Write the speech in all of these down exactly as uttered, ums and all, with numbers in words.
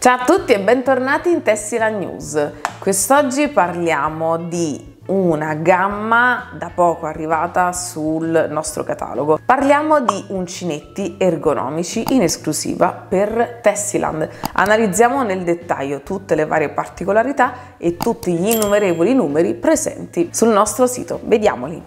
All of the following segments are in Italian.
Ciao a tutti e bentornati in Tessiland News. Quest'oggi parliamo di una gamma da poco arrivata sul nostro catalogo. Parliamo di uncinetti ergonomici in esclusiva per Tessiland. Analizziamo nel dettaglio tutte le varie particolarità e tutti gli innumerevoli numeri presenti sul nostro sito. Vediamoli.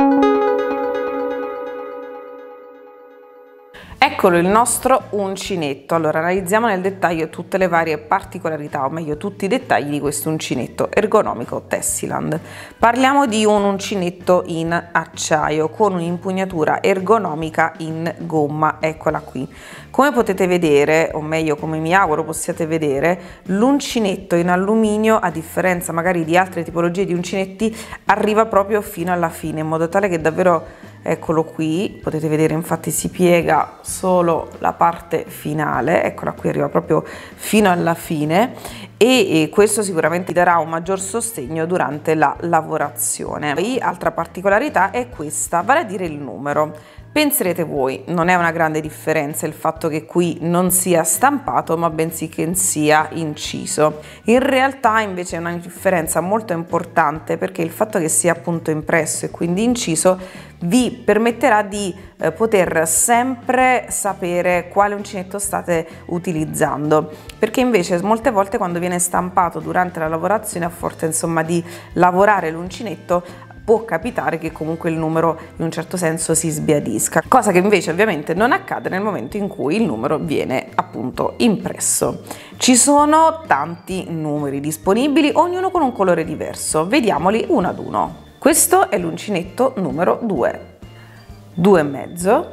Eccolo il nostro uncinetto. Allora analizziamo nel dettaglio tutte le varie particolarità, o meglio tutti i dettagli di questo uncinetto ergonomico Tessiland. Parliamo di un uncinetto in acciaio con un'impugnatura ergonomica in gomma, eccola qui. Come potete vedere, o meglio come mi auguro possiate vedere, l'uncinetto in alluminio, a differenza magari di altre tipologie di uncinetti, arriva proprio fino alla fine, in modo tale che davvero, eccolo qui, potete vedere infatti si piega solo la parte finale, eccola qui, arriva proprio fino alla fine e, e questo sicuramente darà un maggior sostegno durante la lavorazione. Poi altra particolarità è questa, vale a dire il numero. Penserete voi, non è una grande differenza il fatto che qui non sia stampato ma bensì che sia inciso. In realtà invece è una differenza molto importante, perché il fatto che sia appunto impresso e quindi inciso vi permetterà di eh, poter sempre sapere quale uncinetto state utilizzando, perché invece molte volte quando viene stampato durante la lavorazione, a forza insomma di lavorare l'uncinetto, può capitare che comunque il numero in un certo senso si sbiadisca, cosa che invece ovviamente non accade nel momento in cui il numero viene appunto impresso. Ci sono tanti numeri disponibili, ognuno con un colore diverso, vediamoli uno ad uno. Questo è l'uncinetto numero due, due e mezzo,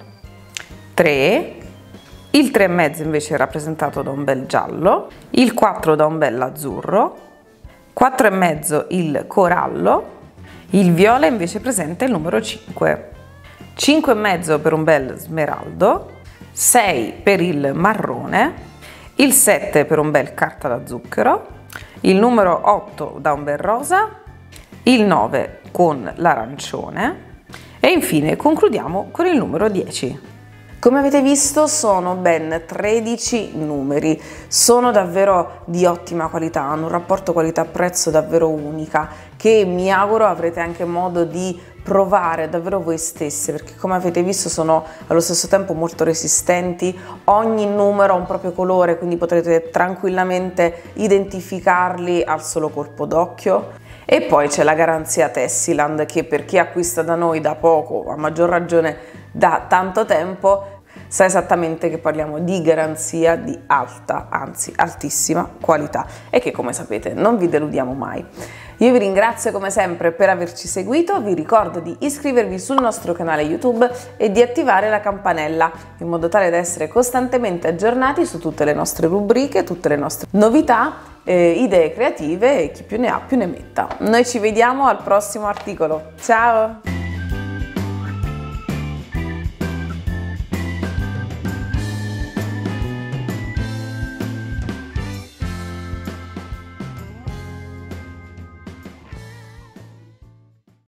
tre, il tre e mezzo invece è rappresentato da un bel giallo, il quattro da un bel azzurro, quattro e mezzo il corallo, il viola invece presenta il numero cinque, cinque e mezzo per un bel smeraldo, sei per il marrone, il sette per un bel carta da zucchero, il numero otto da un bel rosa, il nove con l'arancione e infine concludiamo con il numero dieci. Come avete visto sono ben tredici numeri, sono davvero di ottima qualità, hanno un rapporto qualità-prezzo davvero unica, che mi auguro avrete anche modo di provare davvero voi stesse, perché come avete visto sono allo stesso tempo molto resistenti, ogni numero ha un proprio colore, quindi potrete tranquillamente identificarli al solo colpo d'occhio. E poi c'è la garanzia Tessiland, che per chi acquista da noi da poco, a maggior ragione da tanto tempo, sa esattamente che parliamo di garanzia di alta, anzi altissima qualità, e che come sapete non vi deludiamo mai. Io vi ringrazio come sempre per averci seguito, vi ricordo di iscrivervi sul nostro canale YouTube e di attivare la campanella in modo tale da essere costantemente aggiornati su tutte le nostre rubriche, tutte le nostre novità, eh, idee creative e chi più ne ha più ne metta. Noi ci vediamo al prossimo articolo. Ciao!